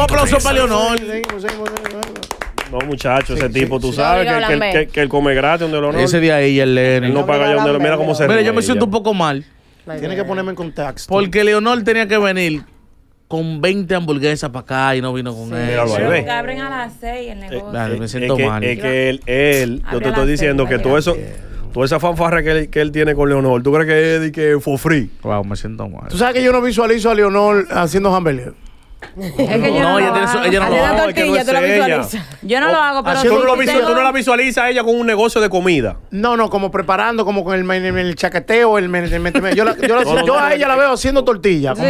aplauso para Leonor. No, muchacho, ese tipo, tú sabes que él come gratis donde Leonor. Ese día ahí, el Lenny. Él no paga ya donde mira cómo se Mira, ríe yo me siento ella. un poco mal. Tiene que ponerme en contexto. Porque Leonor tenía que venir con 20 hamburguesas para acá y no vino con él. Míralo ahí, Pero ve. que abren a las 6 el negocio. Dale, me siento mal. Es que él yo te Abre estoy la diciendo celda, que todo eso, toda esa fanfarra que él tiene con Leonor, ¿tú crees que es de que for free? Wow, me siento mal. Tú sabes que yo no visualizo a Leonor haciendo hamburguesas. Es que yo No, no, ella lo tiene hago. ella no lo Haciendo hace. tortilla, tú la visualizas. Yo no lo hago, pero haciendo sí lo tengo- Tú no la visualizas a ella con un negocio de comida. No, como preparando, como con el chaqueteo, yo a ella la veo haciendo tortilla. Como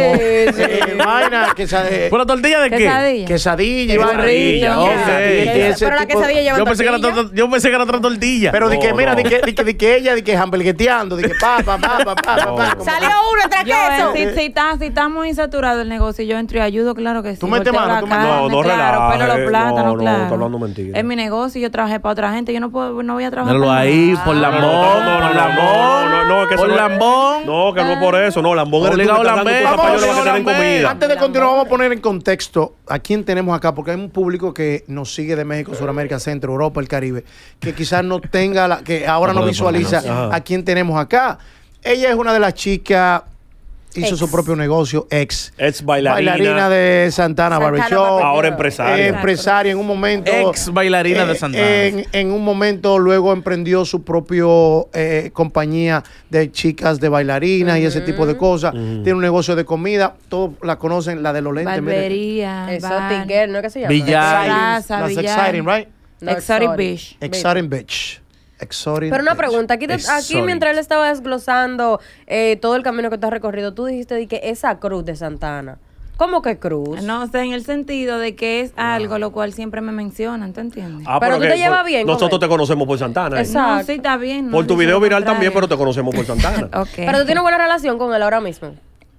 vaina, ¿Por la tortilla de qué? Quesadilla. quesadilla y Qué vaina. rico. Ok. Ese Pero la tipo- quesadilla lleva Yo pensé que era otra tortilla. Pero de que, No, mira, no. de que ella, de que hamburgueteando, de que pa. como- Salió uno entre Yo, queso. si está muy saturado el negocio, yo entro y ayudo, claro que sí. Tú metes Volteo mano, la tú metes carne, mano. No, no claro, relajes, pelo los plátanos, no, claro. está hablando mentira. Es mi negocio, yo trabajé para otra gente, yo no voy a trabajar Míralo para ahí, nadie. por lambón, No, por lambón. no, que eso Por no es- lambón. No, que no es por eso. No, lambón eres tú que Obligado estás dando lambén. tus zapallos Vamos, para que te den lambén. comida. Antes de continuar, vamos a poner en contexto a quién tenemos acá, porque hay un público que nos sigue de México, Sudamérica, Centro, Europa, el Caribe, que quizás no tenga, que ahora no visualiza Ajá. a quién tenemos acá. Ella es una de las chicas, hizo su propio negocio, ex Bailarina de Santana Barbershop. Barbershop. Ahora empresaria. Empresaria en un momento. Ex bailarina de Santana. En un momento luego emprendió su propio compañía de chicas de bailarinas y ese tipo de cosas. Tiene un negocio de comida. Todos la conocen, la de los lentes. mire. Barbería, Exotic bar, Girl, ¿no es que se llama? Billar. Plaza, That's billar. exciting, right? No, Exotic Beach. Exciting bitch. Exotic Pero una bitch. pregunta, aquí Exotic. mientras él estaba desglosando todo el camino que tú has recorrido, tú dijiste de que esa cruz de Santana. ¿Cómo que cruz? No, o sea, en el sentido de que es algo lo cual siempre me mencionan, ¿tú entiendes? Ah, Pero tú que te llevas bien con Nosotros él. te conocemos por Santana. Exacto. No, sí, está bien. Por no tu dice video lo viral también, pero contrario. te conocemos por Santana. Ok. Pero tú tienes buena relación con él ahora mismo.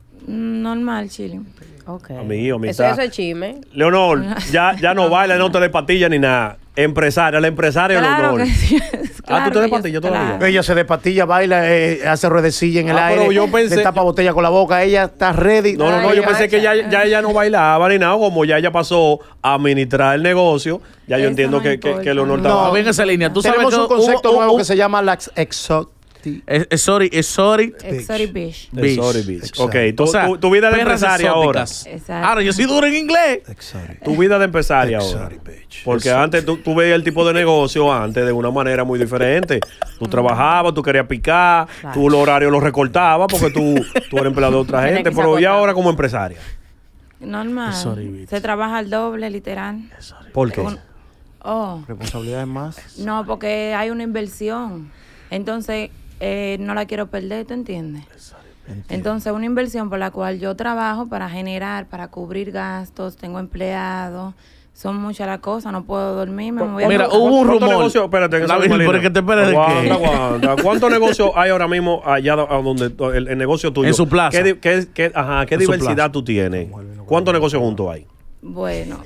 Normal, chile. Ok. Amigo, Eso es chisme. Leonor, ya no baila, no te dé patilla ni nada. Empresaria, la empresaria Claro Leonor. que sí. ¿tú te des patilla todavía? Ella se despatilla, baila, hace ruedecilla en el Ah, pero aire. yo pensé- le tapa botella con la boca. Ella está ready. No, yo pensé que ya ella no bailaba ni nada, como ya ella pasó a administrar el negocio, ya yo Eso entiendo no que importa. Leonor No, estaba... bien esa línea. Tú sabes Tenemos que un concepto nuevo que se llama la exotic. Exotic Exotic Beach. Beach. Sorry, bitch. Exacto. Ok, O sea, tu vida de perras empresaria ahora. exóticas. Exacto. Ahora, yo soy duro en inglés. Exotic. Tu vida de empresaria ahora. Exotic bitch. Porque antes tú veías el tipo de negocio antes de una manera muy diferente. Tú trabajabas, tú querías picar, tú los horarios los recortabas porque tú eres empleado de otra Tienes gente. que Pero sacar. ya ahora como empresaria. Normal. Exotic Beach. Se trabaja al doble, literal. ¿Por qué? Oh, Responsabilidades más. no, porque hay una inversión. Entonces, no la quiero perder, ¿tú entiendes? Entonces, una inversión por la cual yo trabajo para generar, para cubrir gastos, tengo empleados, son muchas las cosas, no puedo dormir, me voy a... Mira, hubo un ¿Cuántos rumor. negocios? Espérate, en esa La misma Virgen, línea. pero que te esperes de qué. Aguanta. ¿Cuántos negocios hay ahora mismo allá donde el negocio tuyo? En su plaza. ¿Qué En su diversidad plaza. tú tienes? ¿Cuántos negocios juntos hay? Bueno,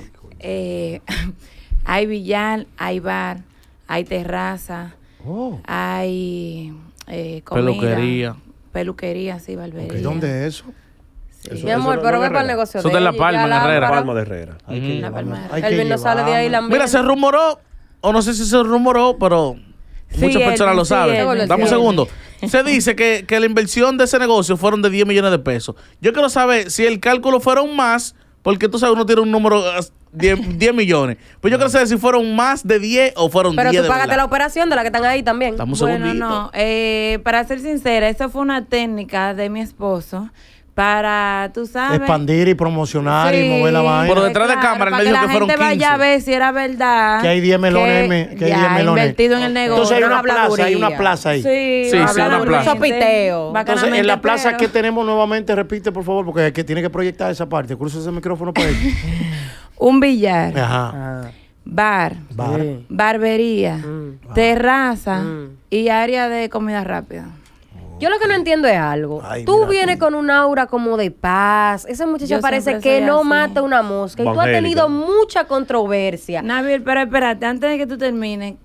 hay billar, hay bar, hay terraza, hay comida, peluquería, sí, barbería. ¿Dónde es eso? Mi amor, pero ve para el negocio Eso de de La ella, Palma, ya en la- Herrera. Palma de Herrera. La Palma de Hay que Él no sale de ahí la Mira, se rumoró, o no sé si se rumoró, pero Sí, muchas personas lo sí, saben. Edwin, Dame un sí. segundo. Se dice que la inversión de ese negocio fueron de 10 millones de pesos. Yo quiero saber si el cálculo fueron más, porque tú sabes, uno tiene un número 10 millones. Pues yo quiero saber si fueron más de 10 o fueron 10 Pero de tú pagaste la verdad. operación de la que están ahí también. Dame un Bueno, segundito. no, para ser sincera, eso fue una técnica de mi esposo para, tú sabes... Expandir y promocionar y Sí, mover la vaina. Pero detrás de cámara, él para me dijo la que fueron gente vaya 15. a ver si era verdad. Que hay 10 melones, que hay 10 melones. invertido en el negocio. Entonces hay no una habla plaza, hay una duría. plaza ahí. Sí, Sí, habla una de plaza. gente, Sopiteo. Entonces, bacanamente, en la plaza pero- que tenemos nuevamente, repite por favor, porque hay que tiene que proyectar esa parte. Cruza ese micrófono para él. Un billar, Ajá. bar, Bar. barbería, terraza y área de comida rápida. Yo lo que no entiendo es algo. Ay, Tú mira vienes con un aura como de paz. Esa muchacha Yo parece siempre que soy no así. mata una mosca. Y tú has Evangélica. tenido mucha controversia. Nabil, pero espérate, antes de que tú termines,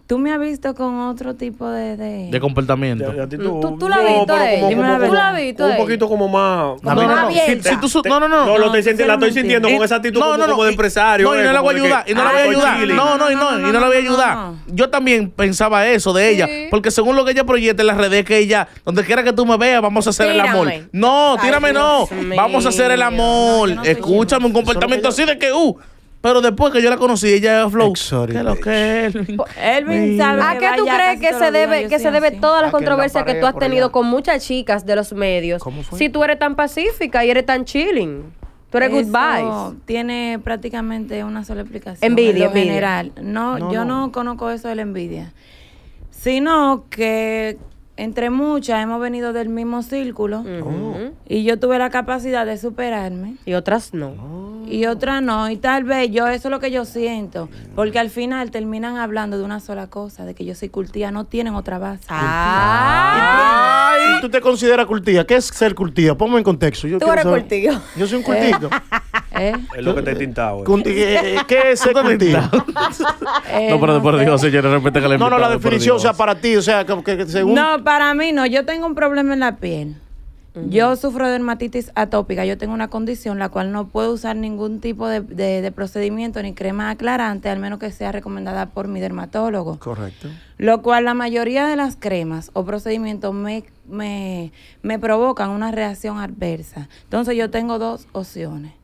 Tú me has visto con otro tipo de comportamiento. ¿Tú la has visto a ella? ¿Tú la has visto a Un ella? poquito como más... Como más abierta. No, No, la estoy sintiendo con esa actitud como de empresario. No, y no la voy a ayudar. Y no la voy a ayudar. chilling. Y no la voy a ayudar. Yo también pensaba eso de ella. Porque según lo que ella proyecta en las redes, que ella, donde quiera que tú me veas, vamos a hacer el amor. Tírame. No, tírame no. Dios mío. Vamos a hacer el amor. yo no soy Escúchame, un comportamiento así de que, Pero después que yo la conocí, ella es flow. Exotic ¿Qué es lo que es? Elvin sabe ¿A qué tú vaya crees casi que todos se los días, debe yo que soy se debe así. todas las Aquel controversias la que tú has por tenido allá. con muchas chicas de los medios? ¿Cómo fue? Si tú eres tan pacífica y eres tan chilling, tú eres good Eso vibes. tiene prácticamente una sola explicación. Envidia, en lo envidia. general. Yo no conozco eso de la envidia. Sino que entre muchas hemos venido del mismo círculo y yo tuve la capacidad de superarme Y otras no. y otras no. Y tal vez eso es lo que yo siento. Porque al final terminan hablando de una sola cosa, de que yo soy cultía, no tienen otra base. ¿Y tú te consideras cultía? ¿Qué es ser cultía? Ponme en contexto. Yo Tú quiero eres saber. cultivo. Yo soy un cultito. ¿Eh? Es lo que te he tintado. ¿Qué es ser cultía? No, pero por Dios, señores, respete que le No, la invitado, por definición, o Dios. sea, para ti, o sea, que según... No, para mí no. Yo tengo un problema en la piel. Yo sufro de dermatitis atópica. Yo tengo una condición la cual no puedo usar ningún tipo de procedimiento ni crema aclarante, al menos que sea recomendada por mi dermatólogo. Correcto. Lo cual la mayoría de las cremas o procedimientos me provocan una reacción adversa. Entonces yo tengo dos opciones.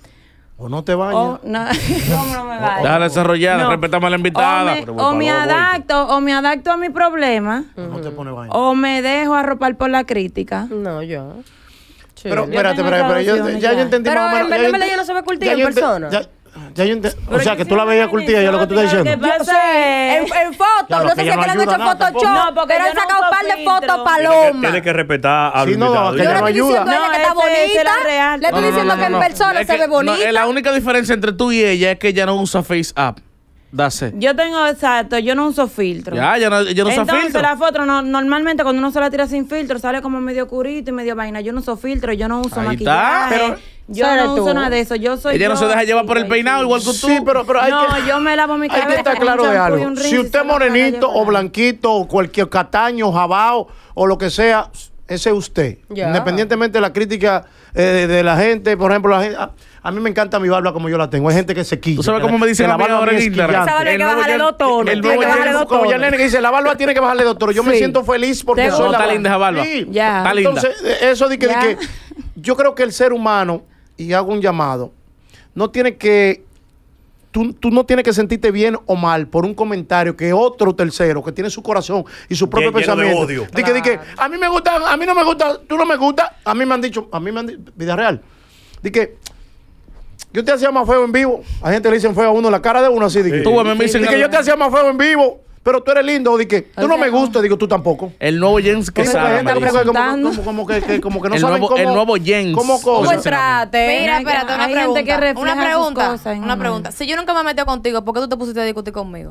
O no te bañas. O no, ¿cómo no me vaya? Déjala desarrollar, No. respetame a la invitada. O me adapto a mi problema, O no te pones baño. o me dejo arropar por la crítica. No, yo. Pero Sí. espérate, tengo pero yo opciones ya ya. yo entendí Pero más o menos. en ya verdad, yo ella ent- no se ve cultilla ya en yo ent- persona. Ya yo entendí. O sea, que tú la veías cultilla, yo lo que tú estás diciendo. ¿Qué pasa? En fotos, Ya, lo no que sé si ella es que le han no hecho ayuda nada Photoshop, tampoco. No, porque pero yo han no sacado un uso par de filtro. fotos paloma. Tiene que respetar al Sí, no, invitado. que Yo ella le no estoy diciendo ayuda. a ella No, que está esa es bonita. la real. Le estoy No, no, diciendo no, que en no. persona Es se que, ve bonita. la única diferencia entre tú y ella es que ella no usa Face App. Dase. Yo tengo, exacto, yo no uso filtro. Ya, ella no usa Entonces filtro. la foto normalmente cuando uno se la tira sin filtro sale como medio curito y medio vaina. Yo no uso filtro, yo no uso Ahí maquillaje. está. Pero- yo ¿sabes no tú? uso nada de eso. Yo soy Ella no yo, se deja llevar sí, por el sí, peinado sí. igual que tú. Sí, pero hay No, que... yo me lavo mi Hay cabeza que estar con un claro de champú y algo. un Si rinse y usted es salgo para morenito allá, o blanquito o cualquier cataño, jabao o lo que sea, ese es usted. Ya. Independientemente de la crítica de la gente, por ejemplo, la gente, a mí me encanta mi barba como yo la tengo. Hay gente que se quilla. ¿Tú sabes que cómo la- me dicen que la a mí barba ahora mía en es Instagram? quillante. Esa barba hay que El nuevo bajarle Jan- 2 tonos. el Tiene nuevo que bajarle Jan- 2 Como tonos. Yanene que dice, la barba tiene que bajarle, doctor. Yo me Sí. siento feliz porque Seguro. soy No, la está linda esa barba. Sí. Ya. Está linda. Entonces, eso de que, Ya. yo creo que el ser humano, y hago un llamado, no tiene que, tú no tienes que sentirte bien o mal por un comentario que otro tercero, que tiene su corazón y su propio Lleno de pensamiento. odio. Di que, a mí me gusta, a mí no me gusta, tú no me gusta, a mí me han dicho, vida real, di que yo te hacía más feo en vivo, a gente le dicen feo a uno, la cara de uno así, di que, Tú, me dicen di que yo te hacía más feo en vivo, pero tú eres lindo, di que tú O no sea, me gusta, digo tú tampoco. El nuevo Jens Porque Quesada. hay gente me dice. como que no El saben nuevo- cómo, el nuevo Jens. cómo ¿Cómo cosas. el trate? Mira, espérate, una Hay gente que pregunta. refleja Una sus pregunta. cosas en Una uno. pregunta. Si yo nunca me he metido contigo, ¿por qué tú te pusiste a discutir conmigo?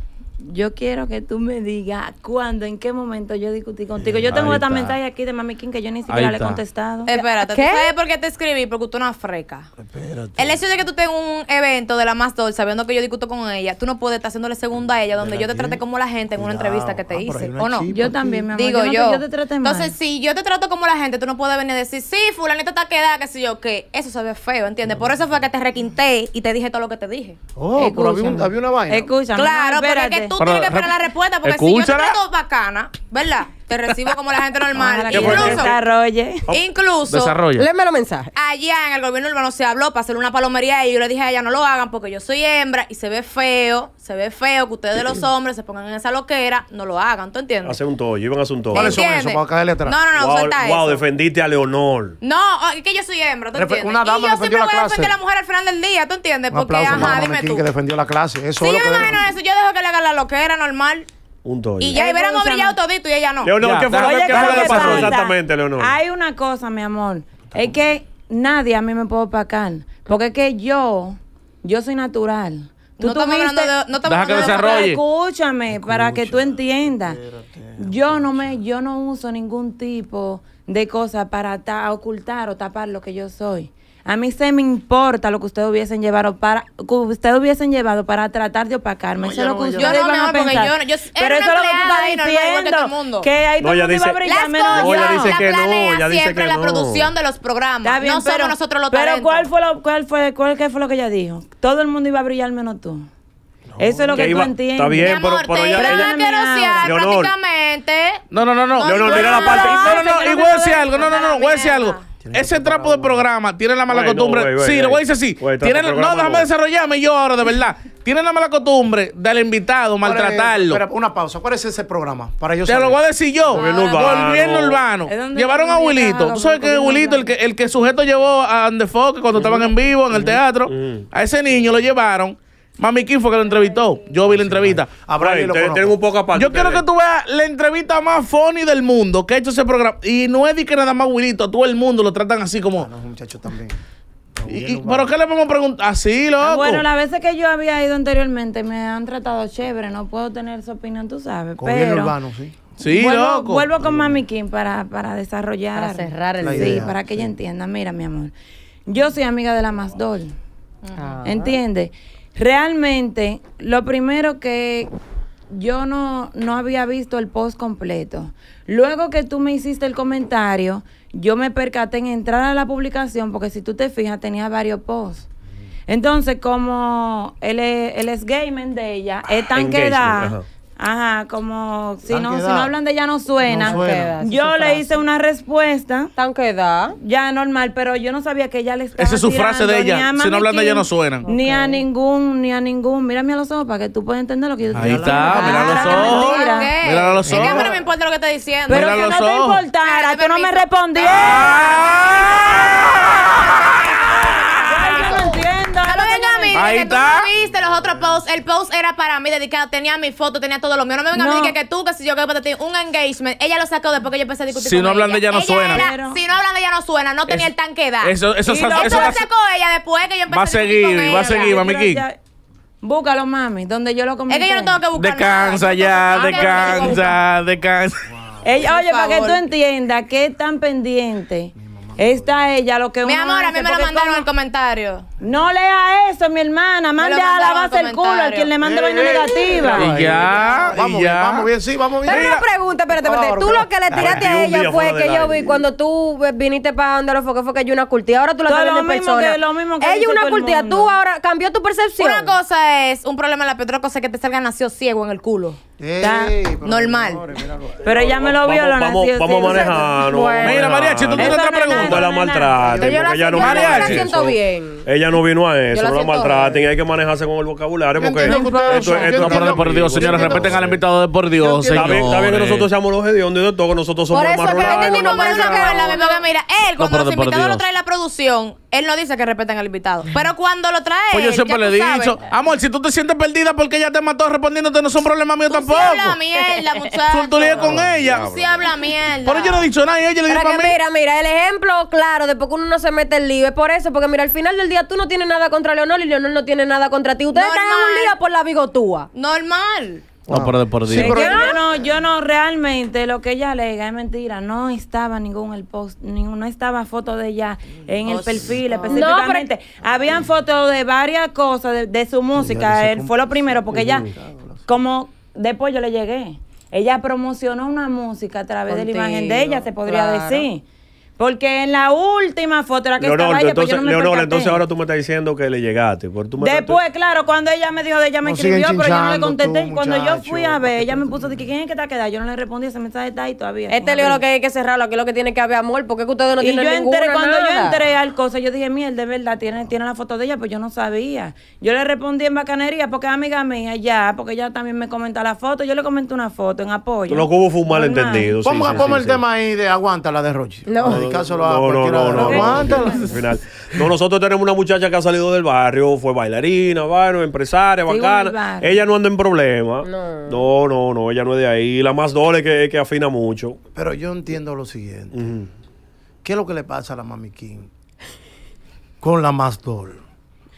Yo quiero que tú me digas cuándo, en qué momento yo discutí contigo. Yo tengo Ahí esta está. mensaje aquí de Mami King que yo ni Ahí siquiera le he está. contestado. Espérate, ¿Qué? ¿tú sabes por qué te escribí? Porque tú no freca. El hecho de que tú tengas un evento de la Más Dol sabiendo que yo discuto con ella, tú no puedes estar haciéndole segunda a ella donde yo te traté como la gente en una entrevista que te pero hice, hay una ¿o no? chispa Yo aquí. también, mi amor. Digo no yo. yo te traté mal. Entonces, si yo te trato como la gente, tú no puedes venir a decir, sí, fulanita está quedada, qué sé yo, que eso se ve feo, ¿entiendes? Por eso fue que te requinté y te dije todo lo que te dije. Oh, pero Escúchame. había una vaina. Escúchame. Claro, no, porque es espérate. que tú Pero, tienes que esperar la respuesta, porque si yo te escúchala. trato bacana, ¿verdad? Te recibo como la gente normal. Ojalá que fue? se Incluso, desarrolle. incluso Desarrolla. Léeme los mensajes. allá en el gobierno urbano se habló para hacer una palomería y yo le dije a ella no lo hagan porque yo soy hembra y se ve feo que ustedes los hombres se pongan en esa loquera, no lo hagan, ¿tú entiendes? Hace un tollo, iban a hacer un tollo. ¿Cuáles son ¿Entiendes? esos? Para caerle atrás. No, wow, suelta wow, eso. defendiste a Leonor. No, es que yo soy hembra, ¿tú Refe- entiendes? una dama Y yo defendió siempre la voy a clase. defender a la mujer al final del día, ¿tú entiendes? Un Porque, aplauso para ajá, Mami dime King tú. que defendió la clase. Eso Si es yo lo que me imagino eso, yo dejo que le hagan la loquera normal Un tollo. y ya, y hubiéramos brillado todito y ella no. Leonor, Ya, ¿qué fue, oye, qué ¿qué fue lo es lo que que pasó pasa? exactamente, Leonor? Hay una cosa, mi amor. Es que nadie a mí me puede opacar. Porque es que yo soy natural. No estamos hablando de... No estamos Deja que hablando de- desarrolle. Escúchame, para que tú entiendas. Yo no uso ningún tipo de cosa para ocultar o tapar lo que yo soy. A mí se me importa lo que ustedes hubiesen llevado para tratar de opacarme. Eso es lo que ustedes Yo no, van mi a amor, porque pensar. yo Pero era eso es lo que tú empleada y estás normal, igual que todo el diciendo. mundo. Que ahí todo el mundo iba a brillar Las menos cosas ella yo. dice la que no, planea ella dice siempre que la no. producción de los programas. Está bien, no somos nosotros los pero talentos. ¿qué fue lo que ella dijo? Todo el mundo iba a brillar menos tú. Eso es lo que tú entiendes. Está bien, Mi amor, pero te ella- iban a querosear Leonor. prácticamente. No. Leonor, mira la parte. Y voy a decir algo. No, voy a decir algo. Ese trapo de programa tiene la mala Güey, no, costumbre. güey, Sí, lo voy a decir así. Güey, Tiene, trapo de no, programa déjame no. desarrollarme yo ahora, de verdad. Tiene la mala costumbre del invitado maltratarlo. Espera, una pausa. ¿Cuál es ese programa? Para yo Te saber. lo voy a decir yo. Gobierno urbano. Gobierno urbano. ¿Es donde Llevaron a van a Wilito. llegar Tú sabes que Wilito, el que sujeto llevó a Andefoque cuando estaban en vivo en el teatro. A ese niño lo llevaron. Mami King fue que lo entrevistó. Yo vi la entrevista. A Brian lo conozco. Tienen un poco aparte. Yo quiero que tú veas la entrevista más funny del mundo que ha hecho ese programa. Y no es de que nada más Wilito, a todo el mundo lo tratan así como. No, muchacho también. ¿Pero qué le vamos a preguntar? Así, loco. Bueno, las veces que yo había ido anteriormente me han tratado chévere. No puedo tener su opinión, tú sabes. Gobierno Pero urbano, sí. Sí, loco. vuelvo con Mami King para desarrollar. Para cerrar el La Sí, idea, para que sí. ella entienda. Mira, mi amor. Yo soy amiga de la Masdol. ¿Entiendes? Realmente, lo primero que yo no había visto el post completo. Luego que tú me hiciste el comentario, yo me percaté en entrar a la publicación, porque si tú te fijas, tenía varios posts. Entonces, como el gamer de ella es tan Engagement, quedada, como si Tan no quedada. hablan de ella no suena. No suena. Yo le hice una respuesta. Tan que da. Ya normal, pero yo no sabía que ella le estaba Esa es su frase de tirando ella. ni a Si no hablan de ella, no Mami King, suenan. Ni a ningún. Mírame a los ojos para que tú puedas entender lo que yo te Ahí estoy está, diciendo. mira los Ah, ojos. mentira. ¿Qué? Míralo a los Es que a mí ojos. no me importa lo que está diciendo. Pero Mira que los no te ojos. importara, Espérate, tú no me permiso. respondías. Yo no entiendo. No me venga a mí, Ahí que tú está. no viste los otros posts. El post era para mí dedicado, tenía mi foto, tenía todo lo mío. No me venga a mí No. que tú, que si yo que para ti, un engagement. Ella lo sacó después que yo empecé a discutir Si con no hablan de ella, no suena. Pero- Si no hablan de ella, no suena. No tenía el tanque edad. Eso Eso lo sacó ella después que yo empecé Va a a discutir seguir, con va a ella. seguir, Mami Pero King. ya- Búscalo, mami, donde yo lo comenté. Es que yo no tengo que buscar Descansa nada. ya, Ah, que no tengo que buscar. descansa. Ella, oye, Por para que favor. tú entiendas qué tan pendiente está ella, lo que Mi uno amor, a hace, mí me lo porque mandaron como- el comentario. No lea eso, mi hermana. Mande a mandaron lavarse en el culo al comentario. quien le mande vaina negativa. Y ya, Vamos y ya. vamos bien, sí, vamos bien. Pero una pregunta, espérate. Tú lo que le tiraste a 41 ella días fue fuera que del yo aire. vi cuando tú viniste para donde lo fue que yo una cultía. Ahora tú la Todo estás lo viendo en mismo persona. que- lo mismo que ella dice una todo el cultía. mundo. Tú ahora cambió tu percepción. Una cosa es un problema en la piel, otra cosa es que te salga nació ciego en el culo. Pero normal. señores, míralo ahí. Pero ella me lo vio, lo Vamos nació. a sí, manejar. Bueno. Mira, Mariachi, tú tienes Eso otra no es pregunta. No la no, no, maltraten, Yo la, porque ella no yo la vino a siento eso. bien. Ella no vino a Yo eso, la no la siento maltraten. Hay que manejarse con el vocabulario porque entiendo que ustedes son- yo No, entiendo- pero por Dios, señores, respeten al invitado de por Dios, Yo entiendo- Está bien que señores. nosotros seamos los hediondos y de todo, que nosotros somos Por eso más es que rurales. Este tipo por eso que verdad, porque mira, él cuando pero los de por invitados lo Dios. trae la producción, él no dice que respeten al invitado. Pero cuando lo trae Pues yo él, siempre ya le he tú dicho, sabes. amor, si tú te sientes perdida porque ella te mató respondiéndote, no son problemas míos Tú sí tampoco. habla mierda, muchacho. Tú lías con ella. Tú sí habla mierda. Pero yo no he dicho nada y ella le dijo Pero para que mí. mira, el ejemplo claro de por qué uno no se mete en lío es por eso, porque mira, al final del día tú no tienes nada contra Leonor y Leonor no tiene nada contra ti. Ustedes están en un Normal. lío por la bigotúa. Normal. No, pero de por Sí, Dios. pero- Yo no realmente lo que ella alega es mentira. No estaba ningún el post, no estaba foto de ella en el perfil específicamente. Habían fotos de varias cosas de su música. Él fue lo primero porque ella, como después yo le llegué, ella promocionó una música a través de la imagen de ella, se podría claro. decir. Porque en la última foto era que estaba Leonor, ella, pues yo no me Leonor, percaté. entonces ahora tú me estás diciendo que le llegaste. Porque tú me Después, claro, cuando ella me dijo de ella me No siguen escribió, pero yo no le chinchando contesté. tú, Y cuando yo muchacho. fui a ver, ella me puso de que quién es que está quedada. Yo no le respondí, ese mensaje está ahí todavía. Este lío lo que hay que cerrarlo, aquí lo que tiene que haber amor, porque es que ustedes no Y tienen yo ninguna entré, cuando yo nada. entré al cosa, yo dije, mierda, de verdad, tiene la foto de ella, pues yo no sabía. Yo le respondí en bacanería, porque es amiga mía ya, porque ella también me comenta la foto. Yo le comenté una foto en apoyo. Lo que hubo fue un Normal. malentendido. sí, Ponga sí, ponga sí, el sí. tema ahí de Aguántala de Rochi. No. Dedicárselo a cualquiera de los Aguántala. Al final. No, nosotros tenemos una muchacha que ha salido del barrio, fue bailarina, bueno, empresaria, Sigo en el bacana. barrio. Ella no anda en problemas. No. No, ella no es de ahí. La más doble que afina mucho. Pero yo entiendo lo siguiente. ¿Qué es lo que le pasa a la Mami King con la Masdol?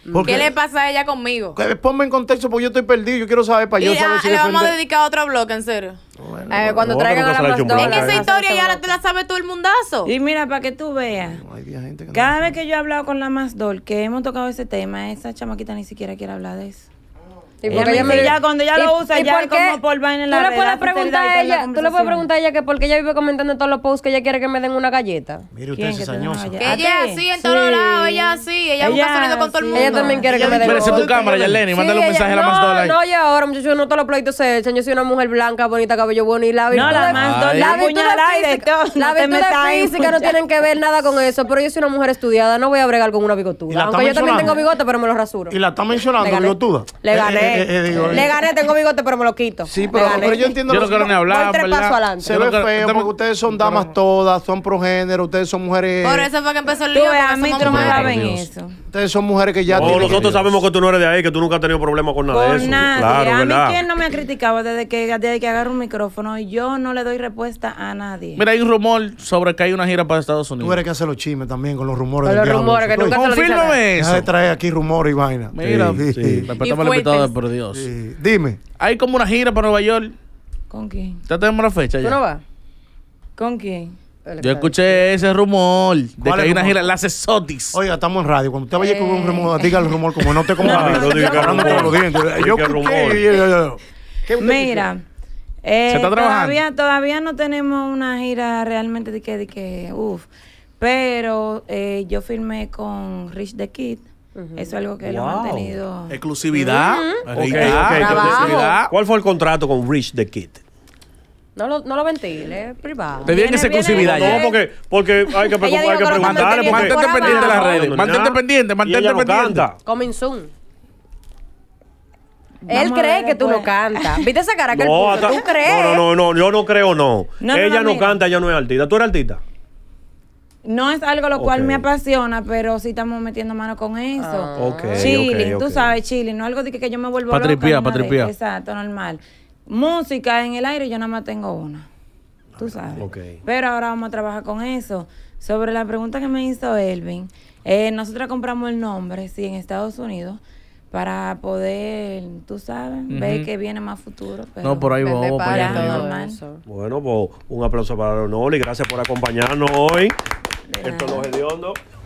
Porque- ¿Qué le pasa a ella conmigo? Ponme en contexto porque yo estoy perdido. Yo quiero saber para Y yo saber si le vamos a defender. dedicar otro bloque, en serio. Cuando No, traigan que nunca a se la le ha más hecho un dólar. En bloque. esa historia ya te la sabe todo el mundazo. Y mira, para que tú veas. Hay gente que no- Cada vez que yo he hablado con la Masdol, que hemos tocado ese tema, esa chamaquita ni siquiera quiere hablar de eso. Y Ella porque me ella dice, me- ya cuando ella ¿Y- lo usa, y ya por es qué? como por vaina en la Tú le red, puedes la sinceridad preguntar y a toda la ella, tú le puedes conversación. preguntar a ella que porque ella vive comentando en todos los posts que ella quiere que me den una galleta. Mire ¿Quién usted, que te da una cizañosa. galleta? Que ¿A ella ti? es así en todos lados, ella es así, ella busca sonido con todo el sí. mundo. Ella también quiere que me den Espérese tu cámara, Yarleni, mándale un mensaje a la Masdol ahí. No, ya ahora, muchachos, no todos los pleitos se echan. Yo soy una mujer blanca, bonita, cabello bueno y la virtud No, la de- Masdol, la la virtud puñalada y de física- todo, la no te virtud metas ahí, física no tienen que ver nada con eso, pero yo soy una mujer estudiada, no voy a bregar con una ¿Y bigotuda. la Aunque está yo también mencionando? tengo bigote, pero me lo rasuro. Y la está mencionando, Le gané. bigotuda. Le gané. Digo, Le gané, tengo bigote, pero me lo quito. Sí, Le pero gané. yo entiendo. Yo no los- quiero ni hablar, Voy tres ¿verdad? pasos adelante. Se Yo ve no quiero- feo usted me- porque ustedes son damas todas, son progénero, ustedes son mujeres. Por eso fue que empezó el Tú lío. ves, porque a mí somos tú no me vas a mujeres. ver en Dios. eso. Ustedes son mujeres que ya No, tienen. nosotros sabemos que tú no eres de ahí, que tú nunca has tenido problemas con nada de Con eso. nadie. Claro, a mí, ¿verdad? ¿quién no me ha criticado desde que agarro un micrófono? Y yo no le doy respuesta a nadie. Mira, hay un rumor sobre que hay una gira para Estados Tú Unidos. eres que hace los chismes también con los rumores. Con del los diablo. rumores, que Oye, nunca se lo dicen a nadie. Confírmame Deja de eso. traer aquí rumores y vaina. Mira, Sí, sí. respetame Y al invitado, fuertes. por Dios. Sí. Dime. Hay como una gira para Nueva York. ¿Con quién? Ya tenemos la fecha ¿Tú ya. no vas? ¿Con quién? Yo escuché ese rumor de que ¿Cuál es hay el una rumor? gira, las Exotics. Oiga, estamos en radio. Cuando usted vaya con un rumor, diga el rumor como no te como Claro, no, diga que hablando rumor. con los dientes. Diga Yo que ¿qué? rumor. ¿Qué usted Mira, está trabajando? todavía no tenemos una gira realmente de que pero yo firmé con Rich the Kid. Eso es algo que lo Wow. han tenido. Exclusividad. Ok, Ahí ok, está, Trabajo. exclusividad. ¿Cuál fue el contrato con Rich the Kid? No lo ventile, es privado. Te dieron esa Viene- exclusividad viene- ya. No, porque hay que, Ella dijo hay que que lo está preguntarle. manteniendo porque- Mantente por pendiente de las abajo. redes. No, Mantente nada. pendiente, Y mantente ella no pendiente. canta. Coming soon. Vamos Él a cree ver que tú no después. cantas. ¿Viste esa cara que él No, puso? hasta- ¿Tú crees? no, yo no creo, no. No, Ella no mira. canta, ella no es artista. ¿Tú eres artista? No es algo lo cual Ok. me apasiona, pero sí estamos metiendo mano con eso. Ok, Chilling, ok, tú ok. sabes, chilling, no algo de que yo me vuelvo Pa' loca. tripear, ni pa' nada de- tripear. Exacto, normal. Música en el aire, yo nada más tengo una. Tú sabes. Ok. Pero ahora vamos a trabajar con eso. Sobre la pregunta que me hizo Elvin, nosotros compramos el nombre, sí, en Estados Unidos, para poder, tú sabes, ver que viene más futuro. Pero No, por ahí Vende vamos para para allá. ya, todo arriba. normal. eso. Bueno, pues un aplauso para Leonor y gracias por acompañarnos hoy. De Esto nada. es Los Hediondos.